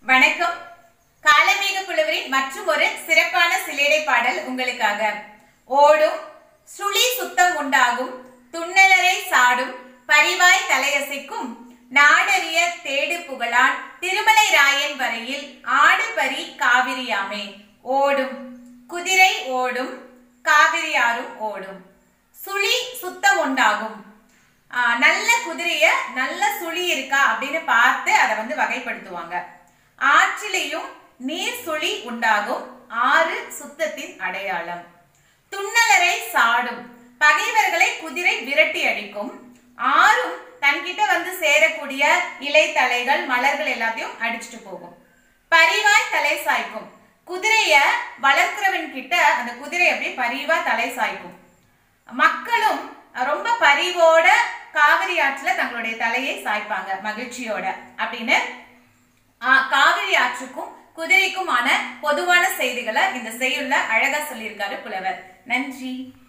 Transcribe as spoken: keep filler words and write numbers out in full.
வணக்கம். காலமேக புலவரின் மற்றும் ஒரு சிறப்பான சிலேடை பாடல் உங்களுக்காக. ஓடும் சுழி சுத்தம் உண்டாகும், துண்ணலரை சாடும், பரிவாய் தலையசைக்கும், நாடறிய தேடு புகழான் திருமலை ராயன் வரையில் ஆடு பரி காவிரியாமே. ஓடும் குதிரை ஓடும், காவிரியாரும் ஓடும். சுழி சுத்தம் உண்டாகும், நல்ல குதிரைய நல்ல சுழி இருக்கா அப்படின்னு பார்த்து அதை வந்து வகைப்படுத்துவாங்க. ஆற்றிலையும் நீர் சுழி உண்டாகும், ஆறு சுத்தத்தின் அடையாளம். துண்ணலரை சாடும், பகைவர்களை குதிரை விரட்டி அடிக்கும். ஆறும் தன்கிட்ட வந்து சேரக்கூடிய இலை தலைகள் மலர்கள் எல்லாத்தையும் அடிச்சுட்டு போகும். பரிவாய் தலை சாய்க்கும், குதிரைய வளர்க்கிறவன் கிட்ட அந்த குதிரை அப்படியே பரிவா தலை சாய்க்கும். மக்களும் ரொம்ப பரிவோட காவிரி ஆற்றுல தங்களுடைய தலையை சாய்ப்பாங்க மகிழ்ச்சியோட அப்படின்னு காவிரி ஆற்றுக்கும் குதிரைக்குமான பொதுவான செய்திகளை இந்த செய்யுள்ள அழகா சொல்லியிருக்காரு புலவர். நன்றி.